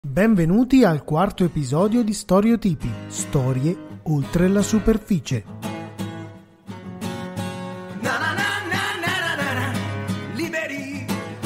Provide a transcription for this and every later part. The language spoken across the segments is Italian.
Benvenuti al quarto episodio di Storiotipi, storie oltre la superficie. Liberi,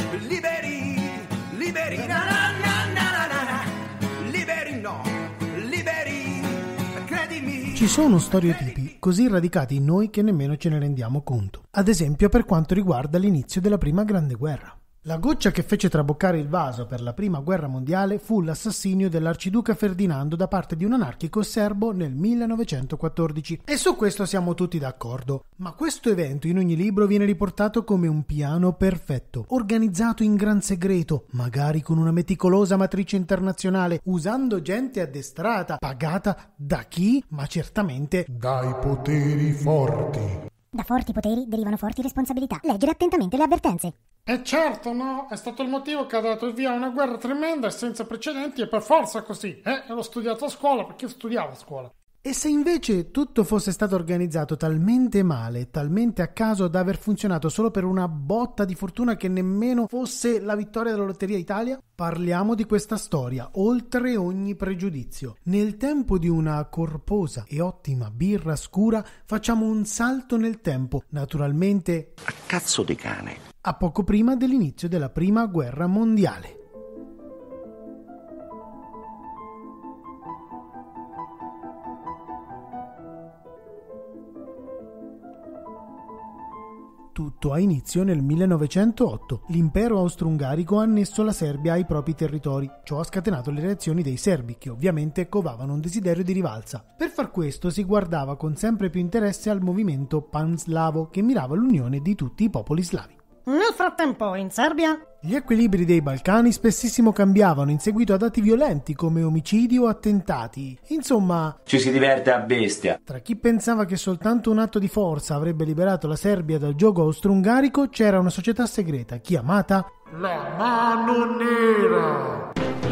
credimi. Ci sono stereotipi così radicati in noi che nemmeno ce ne rendiamo conto. Ad esempio per quanto riguarda l'inizio della Prima Grande Guerra. La goccia che fece traboccare il vaso per la Prima Guerra Mondiale fu l'assassinio dell'arciduca Ferdinando da parte di un anarchico serbo nel 1914. E su questo siamo tutti d'accordo. Ma questo evento in ogni libro viene riportato come un piano perfetto, organizzato in gran segreto, magari con una meticolosa matrice internazionale, usando gente addestrata, pagata da chi? Ma certamente dai poteri forti. Da forti poteri derivano forti responsabilità. Leggere attentamente le avvertenze. E certo, no? È stato il motivo che ha dato via una guerra tremenda e senza precedenti e per forza così. L'ho studiato a scuola perché io studiavo a scuola. E se invece tutto fosse stato organizzato talmente male, talmente a caso da aver funzionato solo per una botta di fortuna che nemmeno fosse la vittoria della Lotteria Italia? Parliamo di questa storia, oltre ogni pregiudizio. Nel tempo di una corposa e ottima birra scura facciamo un salto nel tempo, naturalmente a cazzo di cane, a poco prima dell'inizio della Prima Guerra Mondiale. Tutto ha inizio nel 1908. L'impero austro-ungarico ha annesso la Serbia ai propri territori. Ciò ha scatenato le reazioni dei serbi, che ovviamente covavano un desiderio di rivalsa. Per far questo si guardava con sempre più interesse al movimento panslavo, che mirava all'unione di tutti i popoli slavi. Nel frattempo, in Serbia, gli equilibri dei Balcani spessissimo cambiavano in seguito ad atti violenti come omicidi o attentati. Insomma, ci si diverte a bestia. Tra chi pensava che soltanto un atto di forza avrebbe liberato la Serbia dal giogo austro-ungarico, c'era una società segreta chiamata la Mano Nera.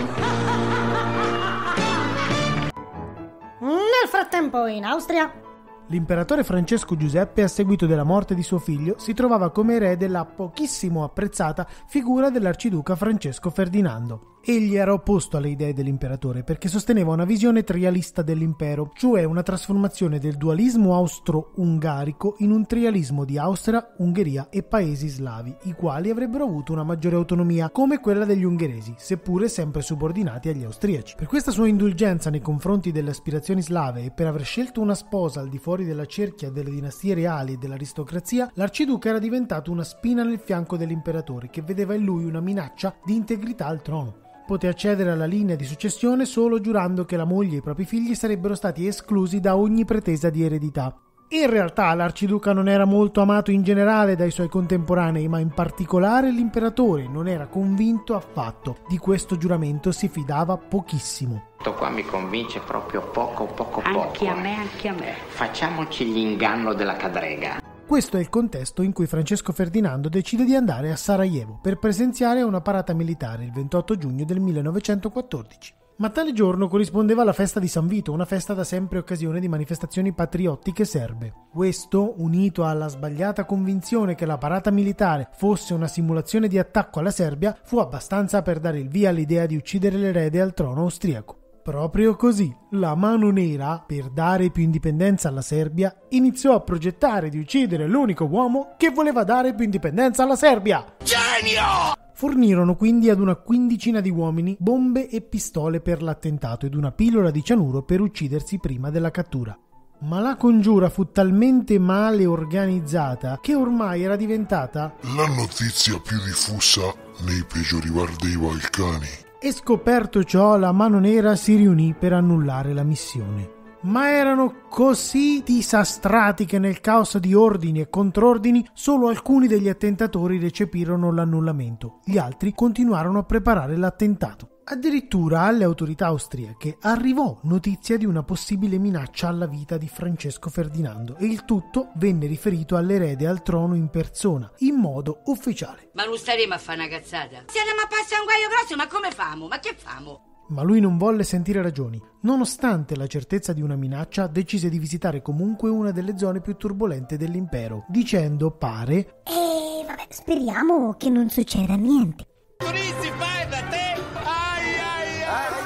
Nel frattempo, in Austria, l'imperatore Francesco Giuseppe, a seguito della morte di suo figlio, si trovava come erede della pochissimo apprezzata figura dell'arciduca Francesco Ferdinando. Egli era opposto alle idee dell'imperatore perché sosteneva una visione trialista dell'impero, cioè una trasformazione del dualismo austro-ungarico in un trialismo di Austria, Ungheria e paesi slavi, i quali avrebbero avuto una maggiore autonomia, come quella degli ungheresi, seppure sempre subordinati agli austriaci. Per questa sua indulgenza nei confronti delle aspirazioni slave e per aver scelto una sposa al di fuori della cerchia delle dinastie reali e dell'aristocrazia, l'arciduca era diventato una spina nel fianco dell'imperatore, che vedeva in lui una minaccia di integrità al trono. Poté accedere alla linea di successione solo giurando che la moglie e i propri figli sarebbero stati esclusi da ogni pretesa di eredità. In realtà l'arciduca non era molto amato in generale dai suoi contemporanei, ma in particolare l'imperatore non era convinto affatto. Di questo giuramento si fidava pochissimo. Questo qua mi convince proprio poco. Anche a me. Facciamoci l'inganno della cadrega. Questo è il contesto in cui Francesco Ferdinando decide di andare a Sarajevo per presenziare a una parata militare il 28 giugno del 1914. Ma tale giorno corrispondeva alla festa di San Vito, una festa da sempre occasione di manifestazioni patriottiche serbe. Questo, unito alla sbagliata convinzione che la parata militare fosse una simulazione di attacco alla Serbia, fu abbastanza per dare il via all'idea di uccidere l'erede al trono austriaco. Proprio così, la Mano Nera, per dare più indipendenza alla Serbia, iniziò a progettare di uccidere l'unico uomo che voleva dare più indipendenza alla Serbia. Genio! Fornirono quindi ad una quindicina di uomini bombe e pistole per l'attentato ed una pillola di cianuro per uccidersi prima della cattura. Ma la congiura fu talmente male organizzata che ormai era diventata la notizia più diffusa nei peggiori bar dei Balcani. E scoperto ciò, la Mano Nera si riunì per annullare la missione. Ma erano così disastrati che nel caos di ordini e contrordini solo alcuni degli attentatori recepirono l'annullamento. Gli altri continuarono a preparare l'attentato. Addirittura alle autorità austriache arrivò notizia di una possibile minaccia alla vita di Francesco Ferdinando e il tutto venne riferito all'erede al trono in persona, in modo ufficiale. Ma non staremo a fare una cazzata. Se andiamo a passare un guaio grosso, ma come famo? Ma che famo? Ma lui non volle sentire ragioni. Nonostante la certezza di una minaccia, decise di visitare comunque una delle zone più turbolente dell'impero, dicendo, pare, vabbè, speriamo che non succeda niente. Così si fa da te. Ai ai ai.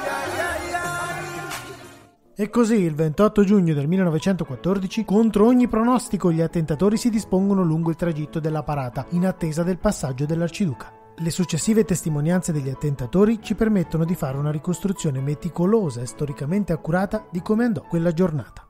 E così il 28 giugno del 1914, contro ogni pronostico, gli attentatori si dispongono lungo il tragitto della parata, in attesa del passaggio dell'arciduca. Le successive testimonianze degli attentatori ci permettono di fare una ricostruzione meticolosa e storicamente accurata di come andò quella giornata.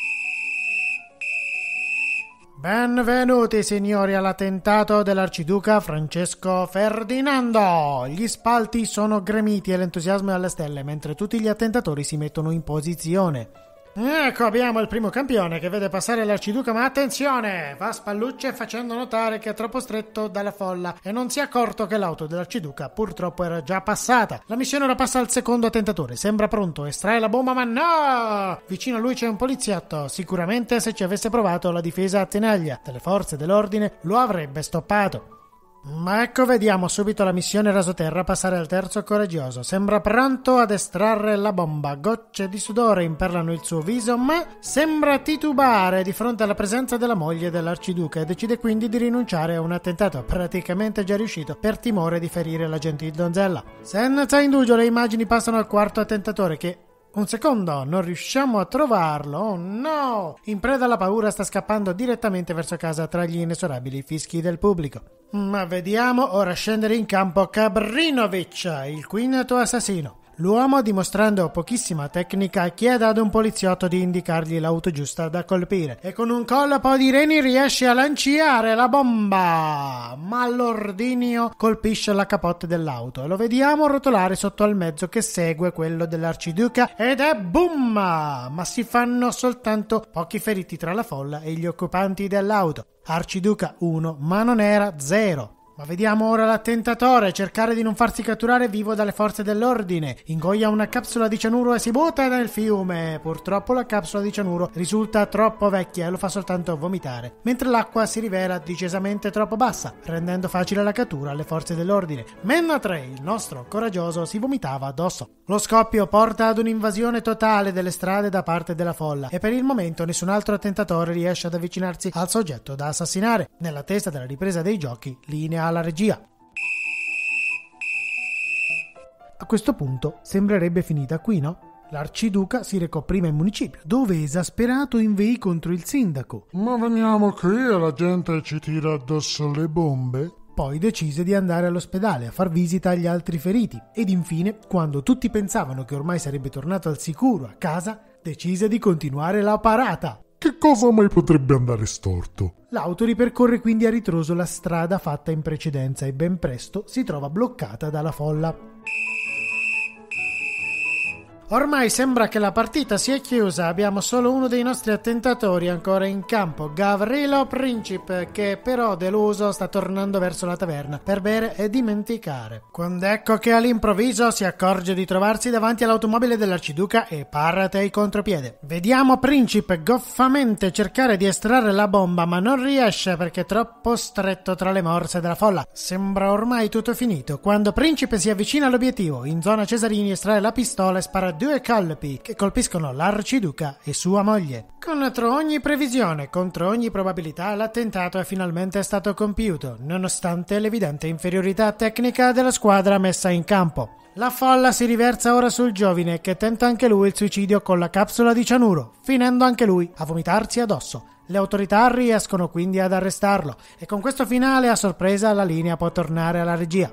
Benvenuti signori all'attentato dell'arciduca Francesco Ferdinando! Gli spalti sono gremiti e l'entusiasmo è alle stelle, mentre tutti gli attentatori si mettono in posizione. Ecco, abbiamo il primo campione che vede passare l'arciduca, ma attenzione! Va a spallucce facendo notare che è troppo stretto dalla folla e non si è accorto che l'auto dell'arciduca purtroppo era già passata. La missione ora passa al secondo attentatore, sembra pronto, estrae la bomba, ma no! Vicino a lui c'è un poliziotto, sicuramente se ci avesse provato la difesa a tenaglia delle forze dell'ordine lo avrebbe stoppato. Ma ecco, vediamo subito la missione rasoterra passare al terzo coraggioso. Sembra pronto ad estrarre la bomba. Gocce di sudore imperlano il suo viso, ma sembra titubare di fronte alla presenza della moglie dell'arciduca e decide quindi di rinunciare a un attentato praticamente già riuscito per timore di ferire la gentil donzella. Senza indugio le immagini passano al quarto attentatore che... Un secondo, non riusciamo a trovarlo, oh no! In preda alla paura sta scappando direttamente verso casa tra gli inesorabili fischi del pubblico. Ma vediamo ora scendere in campo Gavrinovic, il quinto assassino. L'uomo, dimostrando pochissima tecnica, chiede ad un poliziotto di indicargli l'auto giusta da colpire e con un colpo di reni riesce a lanciare la bomba, ma l'ordigno colpisce la capote dell'auto e lo vediamo rotolare sotto al mezzo che segue quello dell'arciduca ed è boom! Ma si fanno soltanto pochi feriti tra la folla e gli occupanti dell'auto. Arciduca 1, ma non era 0. Ma vediamo ora l'attentatore cercare di non farsi catturare vivo dalle forze dell'ordine. Ingoia una capsula di cianuro e si butta nel fiume. Purtroppo la capsula di cianuro risulta troppo vecchia e lo fa soltanto vomitare, mentre l'acqua si rivela decisamente troppo bassa, rendendo facile la cattura alle forze dell'ordine, mentre il nostro coraggioso si vomitava addosso. Lo scoppio porta ad un'invasione totale delle strade da parte della folla e per il momento nessun altro attentatore riesce ad avvicinarsi al soggetto da assassinare, nell'attesa della ripresa dei giochi, linea alla regia. A questo punto sembrerebbe finita qui, no? L'arciduca si recò prima in municipio, dove esasperato inveì contro il sindaco. Ma veniamo qui e la gente ci tira addosso le bombe? Poi decise di andare all'ospedale a far visita agli altri feriti ed infine, quando tutti pensavano che ormai sarebbe tornato al sicuro a casa, decise di continuare la parata. Che cosa mai potrebbe andare storto? L'auto ripercorre quindi a ritroso la strada fatta in precedenza e ben presto si trova bloccata dalla folla. Ormai sembra che la partita sia chiusa, abbiamo solo uno dei nostri attentatori ancora in campo, Gavrilo Princip, che però deluso sta tornando verso la taverna per bere e dimenticare. Quando ecco che all'improvviso si accorge di trovarsi davanti all'automobile dell'arciduca e parte il contropiede. Vediamo Princip goffamente cercare di estrarre la bomba, ma non riesce perché è troppo stretto tra le morse della folla. Sembra ormai tutto finito, quando Princip si avvicina all'obiettivo, in zona Cesarini estrae la pistola e spara 2 colpi che colpiscono l'arciduca e sua moglie. Contro ogni previsione, contro ogni probabilità, l'attentato è finalmente stato compiuto, nonostante l'evidente inferiorità tecnica della squadra messa in campo. La folla si riversa ora sul giovine che tenta anche lui il suicidio con la capsula di cianuro, finendo anche lui a vomitarsi addosso. Le autorità riescono quindi ad arrestarlo e con questo finale a sorpresa la linea può tornare alla regia.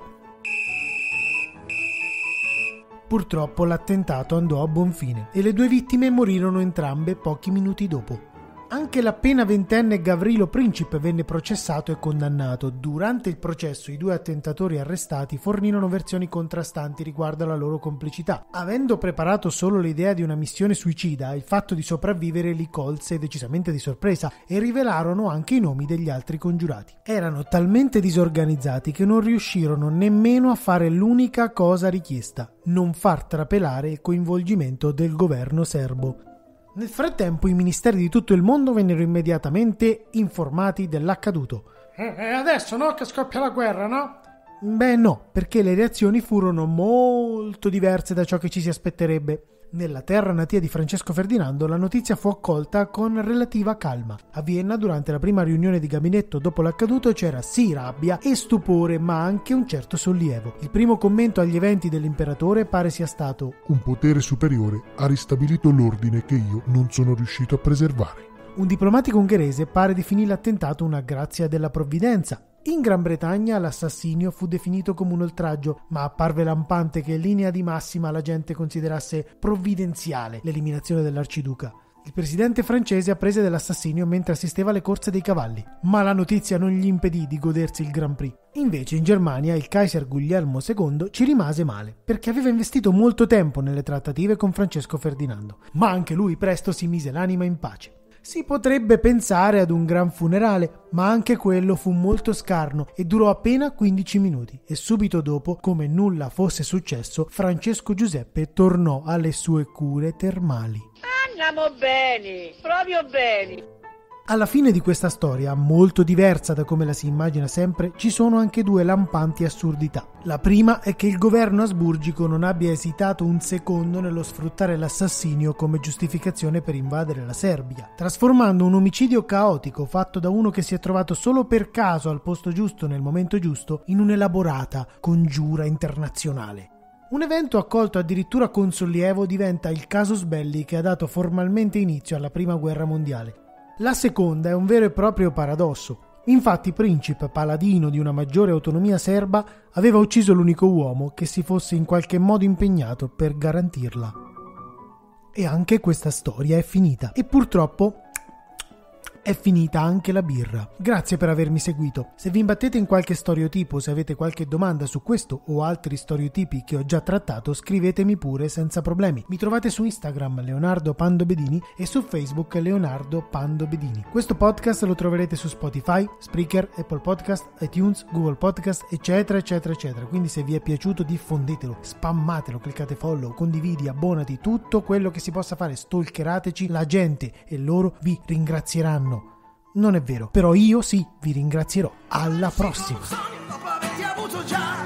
Purtroppo l'attentato andò a buon fine e le 2 vittime morirono entrambe pochi minuti dopo. Anche l'appena ventenne Gavrilo Princip venne processato e condannato. Durante il processo i 2 attentatori arrestati fornirono versioni contrastanti riguardo alla loro complicità. Avendo preparato solo l'idea di una missione suicida, il fatto di sopravvivere li colse decisamente di sorpresa e rivelarono anche i nomi degli altri congiurati. Erano talmente disorganizzati che non riuscirono nemmeno a fare l'unica cosa richiesta: non far trapelare il coinvolgimento del governo serbo. Nel frattempo i ministeri di tutto il mondo vennero immediatamente informati dell'accaduto. E adesso no che scoppia la guerra, no? Beh no, perché le reazioni furono molto diverse da ciò che ci si aspetterebbe. Nella terra natia di Francesco Ferdinando la notizia fu accolta con relativa calma. A Vienna, durante la prima riunione di gabinetto dopo l'accaduto, c'era sì rabbia e stupore, ma anche un certo sollievo. Il primo commento agli eventi dell'imperatore pare sia stato: un potere superiore ha ristabilito l'ordine che io non sono riuscito a preservare. Un diplomatico ungherese pare definì l'attentato una grazia della provvidenza. In Gran Bretagna l'assassinio fu definito come un oltraggio, ma apparve lampante che in linea di massima la gente considerasse provvidenziale l'eliminazione dell'arciduca. Il presidente francese apprese dell'assassinio mentre assisteva alle corse dei cavalli, ma la notizia non gli impedì di godersi il Grand Prix. Invece in Germania il Kaiser Guglielmo II ci rimase male, perché aveva investito molto tempo nelle trattative con Francesco Ferdinando, ma anche lui presto si mise l'anima in pace. Si potrebbe pensare ad un gran funerale, ma anche quello fu molto scarno e durò appena 15 minuti e subito dopo, come nulla fosse successo, Francesco Giuseppe tornò alle sue cure termali. Andiamo bene, proprio bene. Alla fine di questa storia, molto diversa da come la si immagina sempre, ci sono anche due lampanti assurdità. La prima è che il governo asburgico non abbia esitato un secondo nello sfruttare l'assassinio come giustificazione per invadere la Serbia, trasformando un omicidio caotico fatto da uno che si è trovato solo per caso al posto giusto nel momento giusto in un'elaborata congiura internazionale. Un evento accolto addirittura con sollievo diventa il casus belli che ha dato formalmente inizio alla Prima Guerra Mondiale. La seconda è un vero e proprio paradosso. Infatti Princip, paladino di una maggiore autonomia serba, aveva ucciso l'unico uomo che si fosse in qualche modo impegnato per garantirla. E anche questa storia è finita. E purtroppo è finita anche la birra. Grazie per avermi seguito. Se vi imbattete in qualche stereotipo, se avete qualche domanda su questo o altri stereotipi che ho già trattato, scrivetemi pure senza problemi. Mi trovate su Instagram Leonardo Pando Bedini e su Facebook Leonardo Pando Bedini. Questo podcast lo troverete su Spotify, Spreaker, Apple Podcast, iTunes, Google Podcast, eccetera eccetera eccetera. Quindi se vi è piaciuto diffondetelo, spammatelo, cliccate follow, condividi, abbonati, tutto quello che si possa fare, stalkerateci, la gente e loro vi ringrazieranno. Non è vero, però io sì, vi ringrazierò. Alla prossima!